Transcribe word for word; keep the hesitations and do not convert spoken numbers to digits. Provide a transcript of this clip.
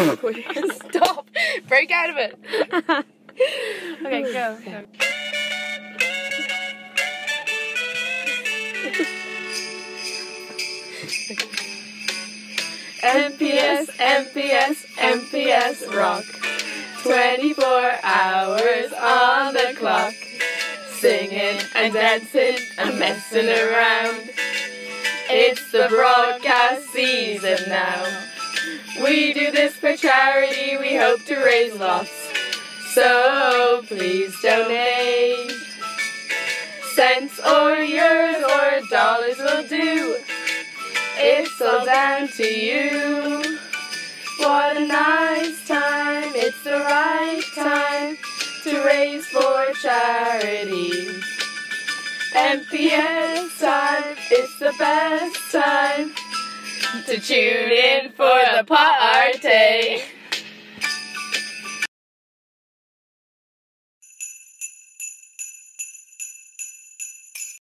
Stop! Break out of it! Okay, go. go. M P S, M P S, M P S rock. twenty-four hours on the clock. Singing and dancing and messing around. It's the broadcast season now. We do this for charity, we hope to raise lots. So please donate. Cents or euros or dollars will do. It's all down to you. What a nice time, it's the right time to raise for charity. M P S time, it's the best time to tune in for the party.